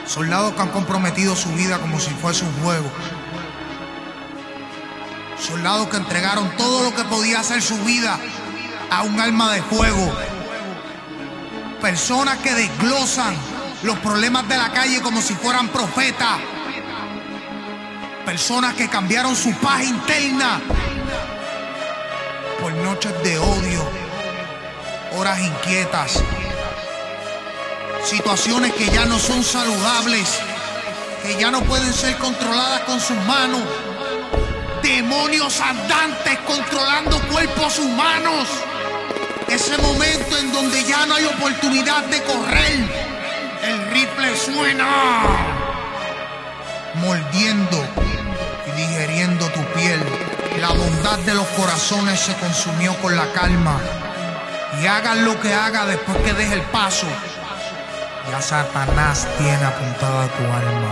Soldados que han comprometido su vida como si fuese un juego. Soldados que entregaron todo lo que podía hacer su vida a un arma de fuego. Personas que desglosan los problemas de la calle como si fueran profetas. Personas que cambiaron su paz interna por noches de odio, horas inquietas, situaciones que ya no son saludables, que ya no pueden ser controladas con sus manos. Demonios andantes controlando cuerpos humanos. Ese momento en donde ya no hay oportunidad de correr. El rifle suena, mordiendo y digeriendo tu piel. La bondad de los corazones se consumió con la calma. Y hagas lo que hagas después que deje el paso, ya Satanás tiene apuntada tu alma.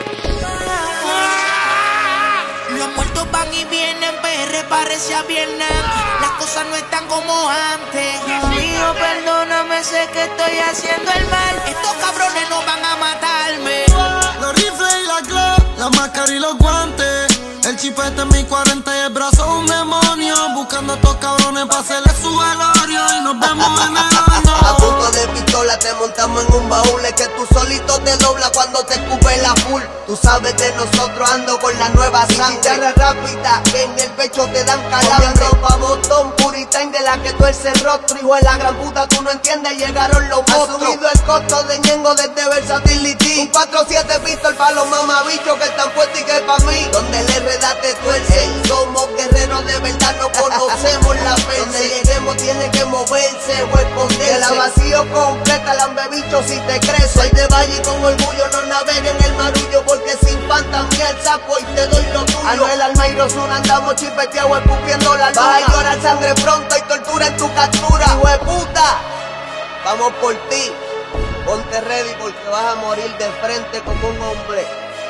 Los muertos van y vienen, PR parecía Vietnam. Las cosas no están como antes. Dios mío, perdóname, sé que estoy haciendo el mal. Estos cabrones no van a matarme. Los rifles y la Glock, la máscara y los guantes. El chipete en mi 40 y el brazo un demonio. Buscando a estos cabrones para hacerle su velorio. Y nos vemos en el horno. A punto de pistola te montamos en un baúl. Es que tú solito te dobla cuando te escupe la full. Tú sabes de nosotros, ando con la nueva sangre. Guitarra rápida, que en el pecho te dan calambre. Ropa botón, puritain de la que tú el rostro. Hijo de la gran puta, tú no entiendes, llegaron los monstruos. Ha subido el costo de Ñengo desde Versatility. Un 4-7 pistol pa' los mamabichos que están puestos y que pa' mí. Donde le redate tuerce. Somos guerreros de verdad, no conocemos la pena. Donde lleguemos tiene que moverse o esconderse. Que la vacío completa, lambebicho si te crees. Soy de Valle y con orgullo no navego en el marullo. Porque sin fantasía el sapo y te doy lo tuyo. Anuel Almairo Zuna, andamos chipeteados escupiendo la luna. Vas a llorar sangre pronto y tortura en tu captura. Hijo de puta, vamos por ti. Ponte ready porque vas a morir de frente como un hombre.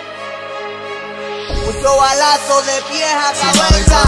Mucho balazo de pies a cabeza.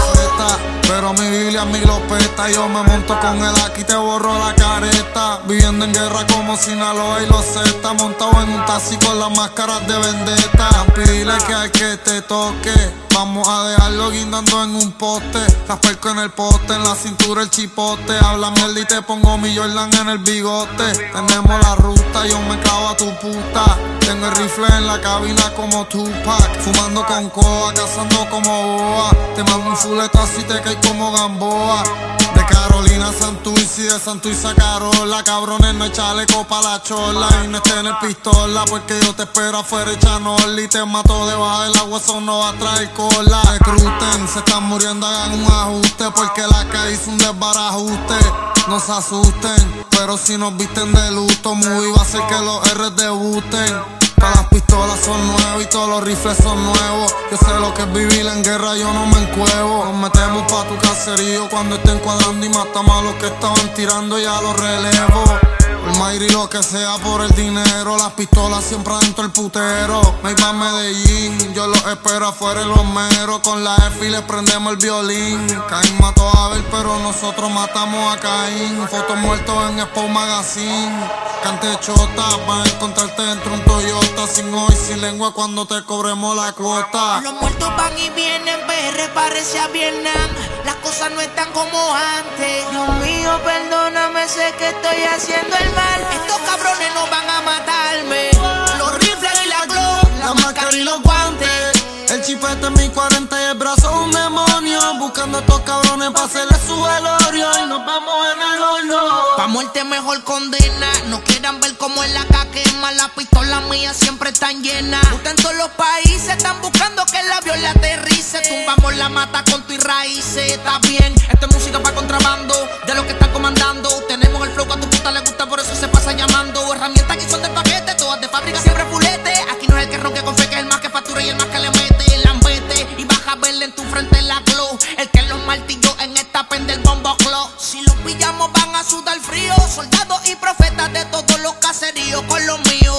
Pero mi Biblia mi lo peta. Yo me monto con el aquí te borro la careta. Viviendo en guerra como Sinaloa y los Z. Montado en un taxi con las máscaras de vendetta. Pídele que hay que te toque. Vamos a dejarlo guindando en un poste. Las perco en el poste, en la cintura el chipote. Habla mierda y te pongo mi Jordan en el bigote. Tenemos la ruta, yo me clavo a tu puta. Tengo el rifle en la cabina como Tupac. Fumando con coa, cazando como boa. Te mando un fuletazo y te caes como Gamboa. De Carolina a Santurce y de Santurce a Carola. Cabrones, no hay chaleco pa' la chola. Y no estés en el pistola porque yo te espero afuera y Chanol. Y te mato debajo del agua, eso no va a traer cola. Recluten, se están muriendo, hagan un ajuste. Porque la calle hizo un desbarajuste. No se asusten, pero si nos visten de luto, muy va a ser que los R debuten. Todas las pistolas son nuevas y todos los rifles son nuevos. Yo sé lo que es vivir en guerra, yo no me encuevo. Nos metemos pa' tu caserío cuando estén cuadrando y matamos a los que estaban tirando, ya los relevo. El Mayri lo que sea por el dinero, las pistolas siempre adentro el putero. Me iba a Medellín, yo los espero afuera en los meros. Con la F y le prendemos el violín. Caín mató a Abel, pero nosotros matamos a Caín. Fotos muertos en Expo Magazine. Cante chota, vas a encontrarte dentro un Toyota. Sin hoy, sin lengua cuando te cobremos la cuota. Los muertos van y vienen, PR parecía Vietnam. Las cosas no están como antes. Dios mío, perdóname, sé que estoy haciendo el mal. Estos cabrones no van a matarme. Los rifles y la Glock, la máscara y los guantes. El chipete en mi 40 y el brazo un demonio. Buscando a estos cabrones para hacerle su velorio. Y nos vemos en el horno. Pa' muerte mejor condena. No quieran ver cómo en la quema. Las pistolas mías siempre están llenas. Usted en todos los países están buscando que el avión le aterrice. Tumbamos la mata con tu y raíces. Está bien, esto es música pa' contrabando. De lo que están comandando. Tenemos el flow que a tu puta le gusta, por eso se pasa llamando. Herramientas que son del paquete, todas de fábrica, siempre fulete. Aquí no es el que ronque con fe, que es el más que factura y el más que le mete. Lambete y vas a verle en tu frente la glow. El que los martilló en esta pende el bombo clock. Si los pillamos van a sudar frío. Soldados y profetas de todos los caseríos con los míos.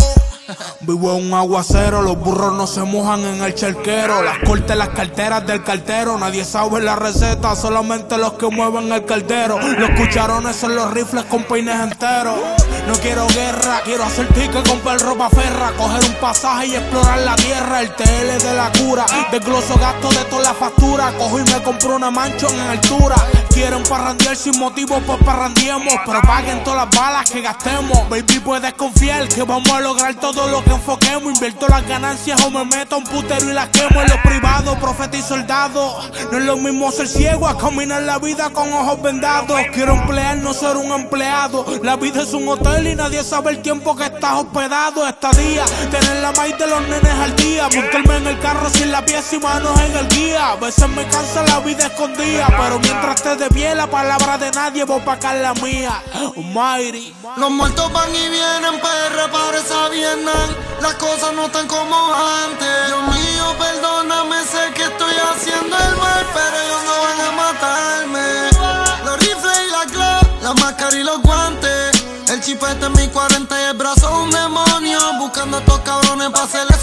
Vivo en un aguacero, los burros no se mojan en el charquero. Las cortes, las carteras del cartero. Nadie sabe la receta, solamente los que mueven el caldero. Los cucharones son los rifles con peines enteros. No quiero guerra, quiero hacer ticket, comprar ropa ferra, coger un pasaje y explorar la tierra. El TL de la cura, desgloso gasto de toda la factura. Cojo y me compro una mansion en altura. Quieren parrandear sin motivo, pues parrandiemos, pero paguen todas las balas que gastemos. Baby, puedes confiar que vamos a lograr todo lo que enfoquemos. Invierto las ganancias o me meto a un putero y las quemo. En lo privado, profeta y soldado. No es lo mismo ser ciego a caminar la vida con ojos vendados. Quiero emplear, no ser un empleado. La vida es un hotel y nadie sabe el tiempo que estás hospedado. Estadía, tener la maíz de los nenes al día. Montarme en el carro sin la pieza y manos en el guía. A veces me cansa la vida escondida, pero mientras esté de pie la palabra de nadie, voy pa' acá la mía. Almighty. Los muertos van y vienen, PR parece Vietnam. Las cosas no están como antes. Dios mío, perdóname, sé que estoy haciendo el mal, pero ellos no van a matarme. Los rifles y la club, la máscara y los guantes. El chipete en mi 40 y el brazo un demonio. Buscando a estos cabrones pa' hacer